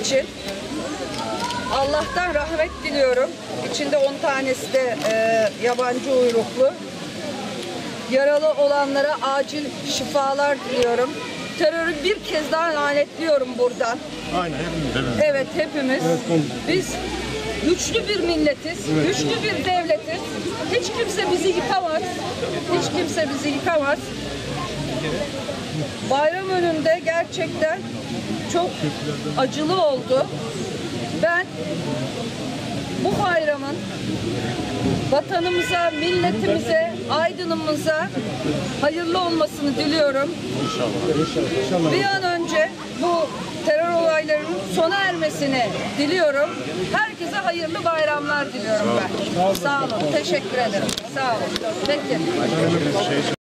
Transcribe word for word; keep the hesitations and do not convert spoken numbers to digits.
için Allah'tan rahmet diliyorum. İçinde on tanesi de e, yabancı uyruklu. Yaralı olanlara acil şifalar diliyorum. Terörü bir kez daha lanetliyorum buradan. Aynen hepimiz. Evet, hepimiz. Biz güçlü bir milletiz, evet, güçlü bir devletiz. Hiç kimse bizi yıkamaz. Hiç kimse bizi yıkamaz. Bayram önünde gerçekten çok acılı oldu. Ben bu bayramın vatanımıza, milletimize, Aydın'ımıza hayırlı olmasını diliyorum. İnşallah. İnşallah. Bir an önce bu terör olaylarının sona ermesini diliyorum. Herkese hayırlı bayramlar diliyorum ben. Sağ olun. Teşekkür ederim. Sağ olun. Peki.